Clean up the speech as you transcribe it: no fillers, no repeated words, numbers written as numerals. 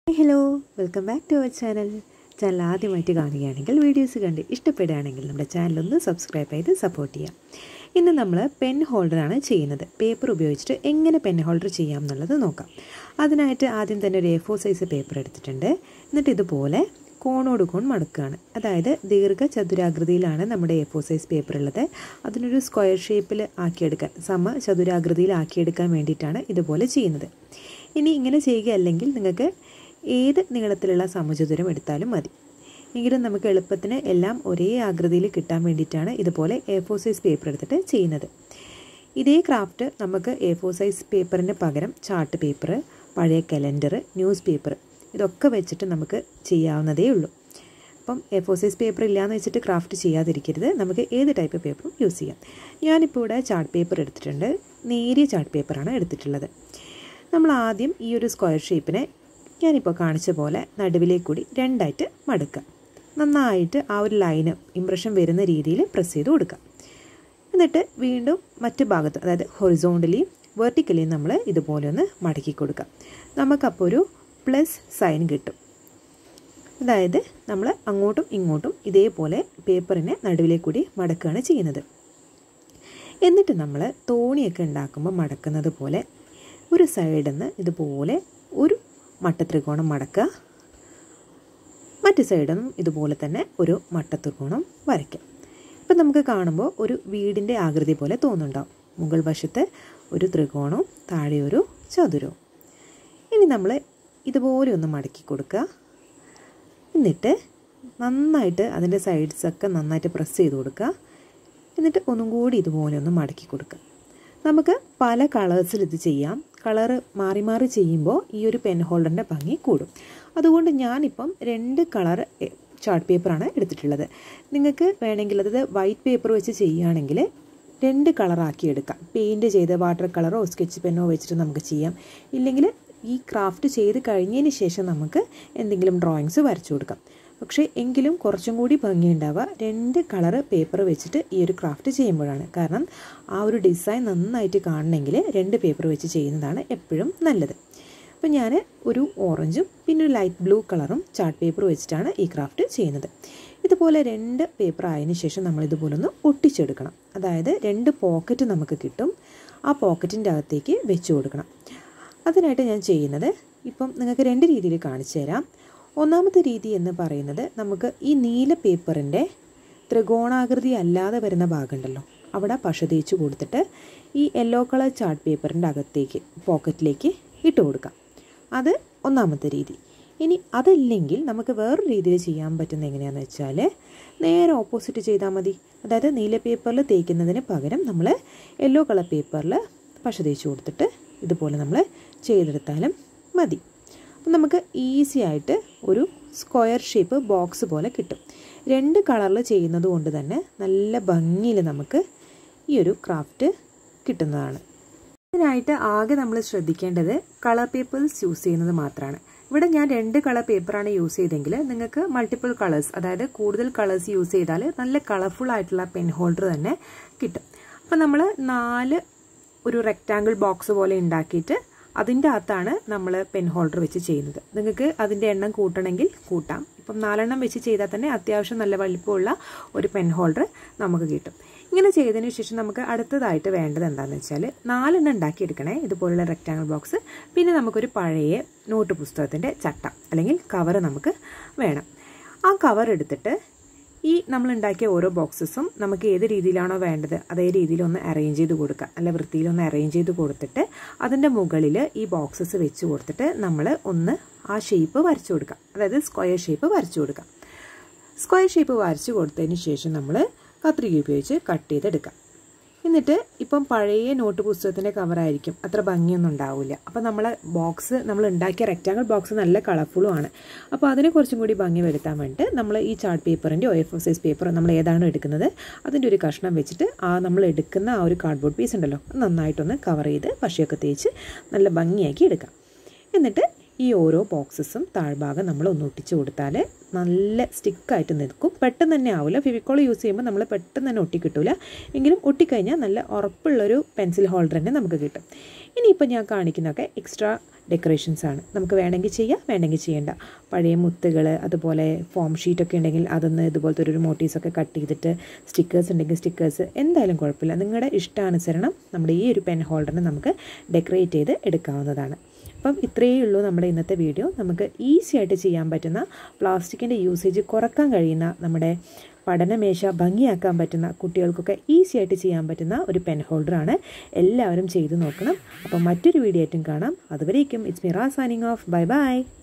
Hello welcome back to our channel ആദ്യമായിട്ട് കാണുകയാണെങ്കിൽ videos കണ്ട് ഇഷ്ടപ്പെടുകയാണെങ്കിൽ നമ്മുടെ ചാനലൊന്ന് സബ്സ്ക്രൈബ് ചെയ്ത് സപ്പോർട്ട് ചെയ്യാം. ഇന്ന് നമ്മൾ പെൻ ഹോൾഡറാണ് ചെയ്യുന്നത്. പേപ്പർ ഉപയോഗിച്ചിട്ട് എങ്ങനെ പെൻ ഹോൾഡർ ചെയ്യാം എന്നുള്ളത് നോക്കാം. അതിനായിട്ട് ആദ്യം തന്നെ ഒരു A4 സൈസ് പേപ്പർ എടുത്തിട്ടുണ്ട്. എന്നിട്ട് ഇതുപോലെ കോണോട് കോൺ മടക്കുകയാണ്. അതായത് ദീർഘചതുരാകൃതിയിലാണ് നമ്മുടെ A4 സൈസ് പേപ്പർ ഉള്ളത്. അതിനൊരു സ്ക്വയർ ഷേപ്പിൽ ആക്കിയെടുക്കാൻ, ചതുരാകൃതിയിൽ ആക്കിയെടുക്കാൻ വേണ്ടിയിട്ടാണ് ഇതുപോലെ ചെയ്യുന്നത്. ഇനി ഇങ്ങനെ ചെയ്യുകയല്ലെങ്കിൽ നിങ്ങൾക്ക് ഏത് നീളത്തിലുള്ള സമചതുരം എടുത്താലും മതി. എങ്കിലും നമുക്ക് എളുപ്പത്തിന് എല്ലാം ഒരേ ആകൃതിയിൽ കിട്ടാൻ വേണ്ടിയിട്ടാണ് ഇതുപോലെ A4 സൈസ് പേപ്പർ എടുത്തിട്ട് ചെയ്യുന്നത്. ഇതേ ക്രാഫ്റ്റ് നമുക്ക് A4 സൈസ് പേപ്പറിന് പകരം ചാർട്ട് പേപ്പർ, പഴയ കലണ്ടർ, ന്യൂസ് പേപ്പർ ഇതൊക്കെ വെച്ചിട്ട് നമുക്ക് ചെയ്യാവുന്നതേ ഉള്ളൂ. അപ്പം A4 സൈസ് പേപ്പർ ഇല്ലയെന്ന് വെച്ചിട്ട് ക്രാഫ്റ്റ് ചെയ്യാതിരിക്കരുത്. നമുക്ക് ഏത് ടൈപ്പ് പേപ്പറും യൂസ് ചെയ്യാം. ഞാനിപ്പോൾ ഇവിടെ ചാർട്ട് പേപ്പർ എടുത്തിട്ടുണ്ട്. നേരിയ ചാർട്ട് പേപ്പറാണ് എടുത്തിട്ടുള്ളത്. നമ്മൾ ആദ്യം ഈ ഒരു സ്ക്വയർ ഷേപ്പിനെ ഞാനിപ്പോൾ കാണിച്ച പോലെ നടുവിലേക്ക് കൂടി രണ്ടായിട്ട് മടക്കുക. നന്നായിട്ട് ആ ഒരു ലൈന് ഇംപ്രഷൻ വരുന്ന രീതിയിൽ പ്രസ് ചെയ്ത് കൊടുക്കുക. എന്നിട്ട് വീണ്ടും മറ്റു ഭാഗത്ത്, അതായത് ഹൊറിസോണ്ടലിയും വെർട്ടിക്കലിയും നമ്മൾ ഇതുപോലെ ഒന്ന് മടക്കി കൊടുക്കുക. നമുക്കപ്പോൾ ഒരു പ്ലസ് സൈൻ കിട്ടും. അതായത് നമ്മൾ അങ്ങോട്ടും ഇങ്ങോട്ടും ഇതേപോലെ പേപ്പറിനെ നടുവിലേക്ക് കൂടി മടക്കുകയാണ് ചെയ്യുന്നത്. എന്നിട്ട് നമ്മൾ തോണിയൊക്കെ ഉണ്ടാക്കുമ്പോൾ മടക്കുന്നത് പോലെ ഒരു സൈഡിൽ നിന്ന് ഇതുപോലെ ഒരു മട്ടത്രികോണം മടക്കുക. മറ്റു സൈഡിൽ നിന്നും ഇതുപോലെ തന്നെ ഒരു മട്ടത്രികോണം വരയ്ക്കാം. ഇപ്പം നമുക്ക് കാണുമ്പോൾ ഒരു വീടിൻ്റെ ആകൃതി പോലെ തോന്നുന്നുണ്ടാവും. മുകൾ വശത്ത് ഒരു ത്രികോണവും താഴെ ഒരു ചതുരവും. ഇനി നമ്മൾ ഇതുപോലെ ഒന്ന് മടക്കി കൊടുക്കുക. എന്നിട്ട് നന്നായിട്ട് അതിൻ്റെ സൈഡ്സൊക്കെ നന്നായിട്ട് പ്രസ് ചെയ്ത് കൊടുക്കുക. എന്നിട്ട് ഒന്നും കൂടി ഇതുപോലെ ഒന്ന് മടക്കി കൊടുക്കുക. നമുക്ക് പല കളേഴ്സിൽ ഇത് ചെയ്യാം. കളറ് മാറി മാറി ചെയ്യുമ്പോൾ ഈ ഒരു പെൻ ഹോൾഡറിൻ്റെ ഭംഗി കൂടും. അതുകൊണ്ട് ഞാനിപ്പം 2 കളർ ചാർട്ട് പേപ്പറാണ് എടുത്തിട്ടുള്ളത്. നിങ്ങൾക്ക് വേണമെങ്കിൽ അതായത് വൈറ്റ് പേപ്പർ വെച്ച് ചെയ്യുകയാണെങ്കിൽ 2 കളറാക്കി എടുക്കാം. പെയിൻറ്റ് ചെയ്ത് വാട്ടർ കളറോ സ്കെച്ച് പെന്നോ വെച്ചിട്ട് നമുക്ക് ചെയ്യാം. ഇല്ലെങ്കിൽ ഈ ക്രാഫ്റ്റ് ചെയ്ത് കഴിഞ്ഞതിന് ശേഷം നമുക്ക് എന്തെങ്കിലും ഡ്രോയിങ്സ് വരച്ചു കൊടുക്കാം. പക്ഷേ എങ്കിലും കുറച്ചും കൂടി ഭംഗിയുണ്ടാവുക 2 കളർ പേപ്പർ വെച്ചിട്ട് ഈ ഒരു ക്രാഫ്റ്റ് ചെയ്യുമ്പോഴാണ്. കാരണം ആ ഒരു ഡിസൈൻ നന്നായിട്ട് കാണണമെങ്കിൽ 2 പേപ്പർ വെച്ച് ചെയ്യുന്നതാണ് എപ്പോഴും നല്ലത്. അപ്പോൾ ഞാൻ ഒരു ഓറഞ്ചും പിന്നെ ഒരു ലൈറ്റ് ബ്ലൂ കളറും ചാർട്ട് പേപ്പർ വെച്ചിട്ടാണ് ഈ ക്രാഫ്റ്റ് ചെയ്യുന്നത്. ഇതുപോലെ 2 പേപ്പർ ആയതിനു ശേഷം നമ്മളിതുപോലെ ഒന്ന് ഒട്ടിച്ചെടുക്കണം. അതായത് 2 പോക്കറ്റ് നമുക്ക് കിട്ടും. ആ പോക്കറ്റിൻ്റെ അകത്തേക്ക് വെച്ച് കൊടുക്കണം. അതിനായിട്ട് ഞാൻ ചെയ്യുന്നത് ഇപ്പം നിങ്ങൾക്ക് 2 രീതിയിൽ കാണിച്ചു തരാം. ഒന്നാമത്തെ രീതി എന്ന് പറയുന്നത്, നമുക്ക് ഈ നീല പേപ്പറിൻ്റെ ത്രികോണാകൃതി അല്ലാതെ വരുന്ന ഭാഗമുണ്ടല്ലോ, അവിടെ പശ തേച്ച് കൊടുത്തിട്ട് ഈ യെല്ലോ കളർ ചാർട്ട് പേപ്പറിൻ്റെ അകത്തേക്ക് പോക്കറ്റിലേക്ക് ഇട്ട് കൊടുക്കാം. അത് ഒന്നാമത്തെ രീതി. ഇനി അതില്ലെങ്കിൽ നമുക്ക് വേറൊരു രീതിയിൽ ചെയ്യാൻ പറ്റുന്നത് എങ്ങനെയാണെന്ന് വെച്ചാൽ നേരെ ഓപ്പോസിറ്റ് ചെയ്താൽ മതി. അതായത് നീല പേപ്പറിൽ തേക്കുന്നതിന് പകരം നമ്മൾ യെല്ലോ കളർ പേപ്പറിൽ പശ തേച്ച് കൊടുത്തിട്ട് ഇതുപോലെ നമ്മൾ ചെയ്തെടുത്താലും മതി. അപ്പം നമുക്ക് ഈസി ആയിട്ട് ഒരു സ്ക്വയർ ഷേപ്പ് ബോക്സ് പോലെ കിട്ടും. 2 കളറിൽ ചെയ്യുന്നത് കൊണ്ട് തന്നെ നല്ല ഭംഗിയിൽ നമുക്ക് ഈ ഒരു ക്രാഫ്റ്റ് കിട്ടുന്നതാണ്. ഇതിനായിട്ട് ആകെ നമ്മൾ ശ്രദ്ധിക്കേണ്ടത് കളർ പേപ്പേഴ്സ് യൂസ് ചെയ്യുന്നത് മാത്രമാണ്. ഇവിടെ ഞാൻ 2 കളർ പേപ്പറാണ് യൂസ് ചെയ്തെങ്കിൽ നിങ്ങൾക്ക് മൾട്ടിപ്പിൾ കളേഴ്സ്, അതായത് കൂടുതൽ കളേഴ്സ് യൂസ് ചെയ്താൽ നല്ല കളർഫുൾ ആയിട്ടുള്ള പെൻ ഹോൾഡർ തന്നെ കിട്ടും. അപ്പം നമ്മൾ 4 ഒരു റെക്റ്റാങ്കിൾ ബോക്സ് പോലെ ഉണ്ടാക്കിയിട്ട് അതിൻ്റെ അകത്താണ് നമ്മൾ പെൻ ഹോൾഡർ വെച്ച് ചെയ്യുന്നത്. നിങ്ങൾക്ക് അതിൻ്റെ എണ്ണം കൂട്ടണമെങ്കിൽ കൂട്ടാം. ഇപ്പം 4 വെച്ച് ചെയ്താൽ തന്നെ അത്യാവശ്യം നല്ല വലിപ്പമുള്ള ഒരു പെൻ ഹോൾഡർ നമുക്ക് കിട്ടും. ഇങ്ങനെ ചെയ്തതിന് ശേഷം നമുക്ക് അടുത്തതായിട്ട് വേണ്ടത് എന്താണെന്ന് വെച്ചാൽ 4 ഉണ്ടാക്കിയെടുക്കണേ, ഇതുപോലുള്ള റെക്റ്റാങ്കിൾ ബോക്സ്. പിന്നെ നമുക്കൊരു പഴയ നോട്ട് പുസ്തകത്തിൻ്റെ ചട്ട അല്ലെങ്കിൽ കവർ നമുക്ക് വേണം. ആ കവർ എടുത്തിട്ട് ഈ നമ്മൾ ഉണ്ടാക്കിയ ഓരോ ബോക്സസും നമുക്ക് ഏത് രീതിയിലാണോ വേണ്ടത് അതേ രീതിയിലൊന്ന് അറേഞ്ച് ചെയ്ത് കൊടുക്കുക. നല്ല വൃത്തിയിലൊന്ന് അറേഞ്ച് ചെയ്ത് കൊടുത്തിട്ട് അതിൻ്റെ മുകളിൽ ഈ ബോക്സസ് വെച്ച് കൊടുത്തിട്ട് നമ്മൾ ഒന്ന് ആ ഷേപ്പ് വരച്ചു കൊടുക്കുക. അതായത് സ്ക്വയർ ഷേപ്പ് വരച്ചു കൊടുക്കുക. സ്ക്വയർ ഷേപ്പ് വരച്ചു കൊടുത്തതിന് ശേഷം നമ്മൾ കത്രിക ഉപയോഗിച്ച് കട്ട് ചെയ്തെടുക്കാം. എന്നിട്ട് ഇപ്പം പഴയ നോട്ട് പുസ്തകത്തിൻ്റെ കവറായിരിക്കും, അത്ര ഭംഗിയൊന്നും ഉണ്ടാവില്ല. അപ്പോൾ നമ്മൾ ഉണ്ടാക്കിയ റെക്റ്റാങ്കിൾ ബോക്സ് നല്ല കളർഫുള്ളുമാണ്. അപ്പോൾ അതിനെ കുറച്ചും കൂടി ഭംഗി വരുത്താൻ വേണ്ടിയിട്ട് നമ്മൾ ഈ ചാർട്ട് പേപ്പറിൻ്റെ A4 സൈസ് പേപ്പർ നമ്മൾ ഏതാണോ എടുക്കുന്നത് അതിൻ്റെ ഒരു കഷ്ണം വെച്ചിട്ട് നമ്മൾ എടുക്കുന്ന ആ ഒരു കാർഡ്ബോർഡ് പീസ് ഉണ്ടല്ലോ നന്നായിട്ടൊന്ന് കവർ ചെയ്ത് പശയൊക്കെ തേച്ച് നല്ല ഭംഗിയാക്കി എടുക്കാം. എന്നിട്ട് ഈ ഓരോ ബോക്സസും താഴ്ഭാഗം നമ്മൾ ഒന്ന് ഒട്ടിച്ച് കൊടുത്താൽ നല്ല സ്റ്റിക്കായിട്ട് നിൽക്കും. പെട്ടെന്ന് തന്നെ ആവില്ല. ഫെവിക്കോൾ യൂസ് ചെയ്യുമ്പോൾ നമ്മൾ പെട്ടെന്ന് തന്നെ ഒട്ടിക്കിട്ടില്ല. എങ്കിലും ഒട്ടിക്കഴിഞ്ഞാൽ നല്ല ഉറപ്പുള്ളൊരു പെൻസിൽ ഹോൾഡർ തന്നെ നമുക്ക് കിട്ടും. ഇനിയിപ്പോൾ ഞാൻ കാണിക്കുന്നതൊക്കെ എക്സ്ട്രാ ഡെക്കറേഷൻസ് ആണ്. നമുക്ക് വേണമെങ്കിൽ ചെയ്യാം, വേണമെങ്കിൽ ചെയ്യേണ്ട. പഴയ മുത്തുകൾ അതുപോലെ ഫോം ഷീറ്റൊക്കെ ഉണ്ടെങ്കിൽ അതൊന്ന് ഇതുപോലത്തെ ഒരു മോട്ടീവ്സൊക്കെ കട്ട് ചെയ്തിട്ട് സ്റ്റിക്കേഴ്സ് ഉണ്ടെങ്കിൽ സ്റ്റിക്കേഴ്സ് എന്തായാലും കുഴപ്പമില്ല. നിങ്ങളുടെ ഇഷ്ടാനുസരണം നമ്മുടെ ഈ ഒരു പെൻ ഹോൾഡറിന് നമുക്ക് ഡെക്കറേറ്റ് ചെയ്ത് എടുക്കാവുന്നതാണ്. അപ്പം ഇത്രയേ ഉള്ളൂ നമ്മുടെ ഇന്നത്തെ വീഡിയോ. നമുക്ക് ഈസി ആയിട്ട് ചെയ്യാൻ പറ്റുന്ന, പ്ലാസ്റ്റിക്കിൻ്റെ യൂസേജ് കുറക്കാൻ കഴിയുന്ന, നമ്മുടെ പഠനമേശ ഭംഗിയാക്കാൻ പറ്റുന്ന, കുട്ടികൾക്കൊക്കെ ഈസി ആയിട്ട് ചെയ്യാൻ പറ്റുന്ന ഒരു പെൻ ഹോൾഡറാണ്. എല്ലാവരും ചെയ്ത് നോക്കണം. അപ്പം മറ്റൊരു വീഡിയോ ആയിട്ടും കാണാം. അതുവരേക്കും ഇറ്റ്സ് മീ റാ സൈനിങ് ഓഫ്. Bye by.